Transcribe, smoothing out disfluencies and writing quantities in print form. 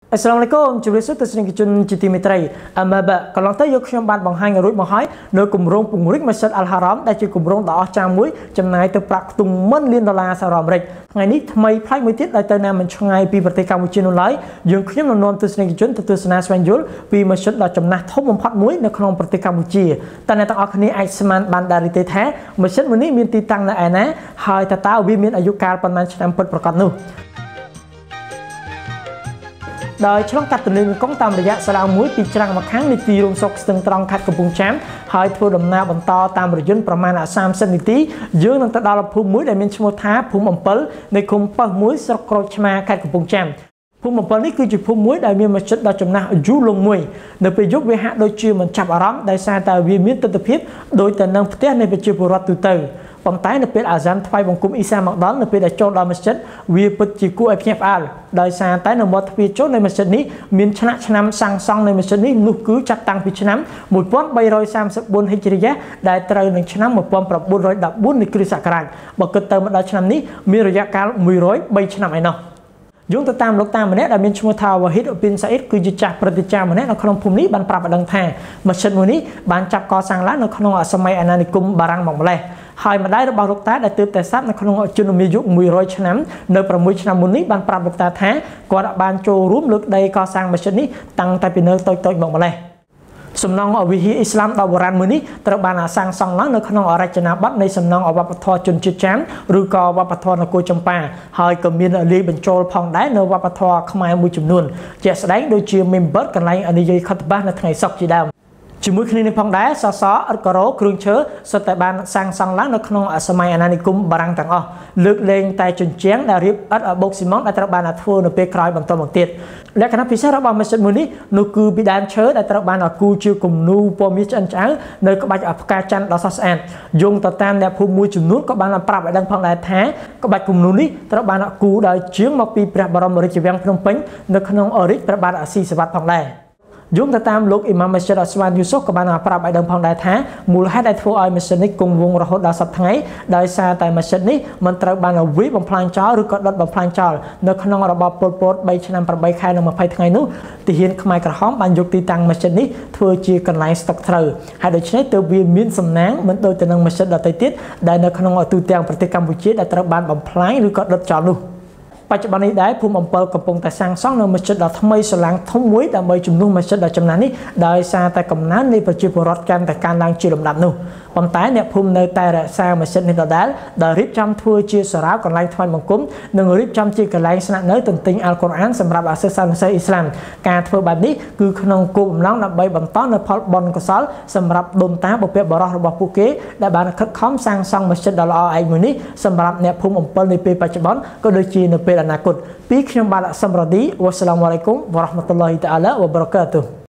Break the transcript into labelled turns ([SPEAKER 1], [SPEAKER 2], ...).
[SPEAKER 1] Assalamualaikum ជំរាបសួរទស្សនិកជនជាទីមេត្រីកន្លងទៅយកខ្ញុំបានបង្ហាញរួចមកហើយនៅគម្រោងពង្រីកម៉ាស៊ីត Al Haram ដែលជាគម្រោងដ៏អស្ចារ្យមួយចំណាយទៅប្រាក់ខ្ទង់1លានដុល្លារសហរដ្ឋអាមេរិកថ្ងៃនេះថ្មីប្លែកមួយទៀតដែលទៅណាមិនឆ្ងាយពីប្រទេសកម្ពុជានោះឡើយយើងខ្ញុំនឹងនាំទស្សនិកជនទៅទស្សនាស្វែងយល់ពីម៉ាស៊ីតដ៏ចំណាស់ធំបំផុតមួយនៅក្នុងប្រទេសកម្ពុជាតើអ្នកទាំងអស់គ្នាអាចស្មានបានដែរទេថាម៉ាស៊ីតមួយនេះមានទីតាំងនៅឯណាហើយតើវាមានអាយុកាលប៉ុន្មានឆ្នាំពិតប្រាកដនោះដោយឆ្លងកាត់ទន្លេមេគង្គតាមរយៈសាឡាវមួយពីច្រាំងម្ខាងនៃទីរួមសុកស្ទឹងត្រង់ខេត្តកំពង់ចាមហើយធ្វើដំណើរបន្តតាមរយន្តប្រមាណ30នាទីយើងនឹងទៅដល់ភូមិមួយដែលមានឈ្មោះថាភូមិអំពិលនៃឃុំប៉ោះមួយស្រុកក្រូចឆ្មាខេត្តកំពង់ចាមភូមិអំពិលនេះគឺជាភូមិមួយដែលមានម៉ាស៊ីតដ៏ចំណាស់យូរលង់មួយនៅពេលយប់វាហាក់ដូចជាមិនចាប់អារម្មណ៍ដោយសារតែវាមានទិដ្ឋភាពដូចទៅនឹងផ្ទះនៃប្រជាពលរដ្ឋទូទៅប៉ុន្តែនៅពេលអាហ្សានថ្វាយបង្គំអ៊ីសាមកដល់នៅពេលដែលចូលដល់ម៉ាស៊ីតវាពិតជាគួរឲ្យភ្ញាក់ផ្អើលដោយសារតែនៅមាត់ទ្វារចូលនៃម៉ាស៊ីតនេះមានឆ្នាំសាងសង់នៃម៉ាស៊ីតនេះនោះគឺចាប់តាំងពីឆ្នាំ1334ហិជ្រីយ៉ាដែលត្រូវនឹងឆ្នាំ1914នៃគ្រិស្តសករាជបើគិតទៅមកដល់ឆ្នាំនេះមានរយៈកាល103ឆ្នាំឯណោះយោងទៅតាមលោកតាម្នាក់ដែលមានឈ្មោះថាវ៉ាហ៊ីតអ៊ូប៊ីនសាអ៊ីតគឺជាចាស់ព្រឹទ្ធាចារ្យម្នាក់នៅក្នុងភូមិនេះបានប្រាប់ឲ្យដឹងថាម៉ាស៊ីនមួយនេះបានចាប់កសាងឡើងនៅក្នុងសម័យអាណានិគមបារាំងមកម្លេះហើយម្ដាយរបស់លោកតាដែលទើបតែស្លាប់នៅក្នុងជំនាយុ100ឆ្នាំនៅ6ឆ្នាំមុននេះបានប្រាប់លោកតាថាគាត់បានចូលរួមលើកដីកសាងម៉ាស៊ីននេះតាំងតែពីនៅតូចៗមកម្លេះសំណង់វិហារអ៊ីស្លាមដ៏បុរាណមួយនេះត្រូវបានសាងសង់ឡើងនៅក្នុងរចនាបថនៃសំណង់វប្បធម៌ជនជាតិចាមឬក៏វប្បធម៌នគរចម្ប៉ាហើយក៏មានលាយបញ្ចូលផងដែរនៅវប្បធម៌ខ្មែរមួយចំនួនជាក់ស្ដែងដូចជា member កន្លែងនិយាយខុតបាសនៅថ្ងៃសុក្រជាដើមជាមួយគ្នានេះផងដែរសសរឥដ្ឋការ៉ូគ្រឿងឈើសុទ្ធតែបានសាងសង់ឡើងនៅក្នុងសម័យអាណានិគមបារាំងទាំងអស់លើកលែងតែជញ្ជាំងដែលរៀបឥដ្ឋបូកស៊ីម៉ង់ដែលត្រូវបានធ្វើនៅពេលក្រោយបន្តមកទៀតលក្ខណៈពិសេសរបស់ម៉ាស៊ីនមួយនេះនោះគឺពីដើមឈើដែលត្រូវបានគូរជាគំនូរពណ៌មាសឆ្អិនឆ្អៅនៅក្បាច់ផ្កាច័ន្ទដ៏ស្រស់ស្អាតយោងទៅតាមអ្នកភូមិមួយចំនួនក៏បានប្រាប់ឲ្យដឹងផងដែរថាក្បាច់គំនូរនេះត្រូវបានគូរដោយជាងមកពីព្រះបរមរាជវាំងភ្នំពេញនៅក្នុងរាជព្រះបាទស៊ីសុវត្ថិផងដែរយោងទៅតាមលោកអ៊ីម៉ាមម៉ាស៊ីតអស្វានយូស៊ុហ្វក៏បានប្រាប់ឲ្យដឹងផងដែរថាមូលហេតុដែលធ្វើឲ្យម៉ាស៊ីននេះគង់វង្សរហូតដល់សប្តាហ៍ថ្ងៃដោយសារតែម៉ាស៊ីននេះមិនត្រូវបានវាយបំផ្លាញចោលឬក៏ដុតបំផ្លាញចោលនៅក្នុងរបបប៉ុលពត3ឆ្នាំ8ខែនិង20ថ្ងៃនោះទាហានខ្មែរក្រហមបានយកទីតាំងម៉ាស៊ីននេះធ្វើជាកន្លែងស្តុកត្រូវហើយដូច្នេះទើបវាមានសំណាងមិនដូចទៅនឹងម៉ាស៊ីនដទៃទៀតដែលនៅក្នុងទូទាំងប្រទេសកម្ពុជាដែលត្រូវបានបំផ្លាញឬក៏ដុតចោលនោះបច្ចុប្បន្ននេះដែរភូមិអំពិលកំពុងតែសាងសង់នៅម៉ាស៊ីតដ៏ថ្មីស្រឡាំងធំមួយដើម្បីជំនួសម៉ាស៊ីតដ៏ចំណាស់នេះដោយសារតែកំណើននៃប្រជាពលរដ្ឋកាន់តែកើនឡើងជាលំដាប់នោះប៉ុន្តែអ្នកភូមិនៅតែរក្សាម៉ាស៊ីននេះដដែលដែលរៀបចំធ្វើជាសារ៉ាវកន្លែងថ្វាយបង្គំនិងរៀបចំជាកន្លែងស្នាក់នៅទន្ទិញអល់កុរអានសម្រាប់សិស្សសាសនាអ៊ីស្លាមការធ្វើបែបនេះគឺក្នុងគោលបំណងដើម្បីបន្តនូវផលបុណ្យកុសលសម្រាប់ដូនតាបុព្វបុរសរបស់ពួកគេដែលបានខិតខំសាងសង់ម៉ាស៊ីតដ៏ល្អឯកមួយនេះសម្រាប់អ្នកភូមិអំពិលនាពេលបច្ចុប្បន្នក៏ដូចជានៅពេលអនាគតពីខ្ញុំបាទសំរ៉ាឌីវ៉ាស្សាឡាមអាឡៃគុំវ៉ារ៉ាហ្មាតុលឡោះតាអាឡាវ៉ាបារកាតុហ៍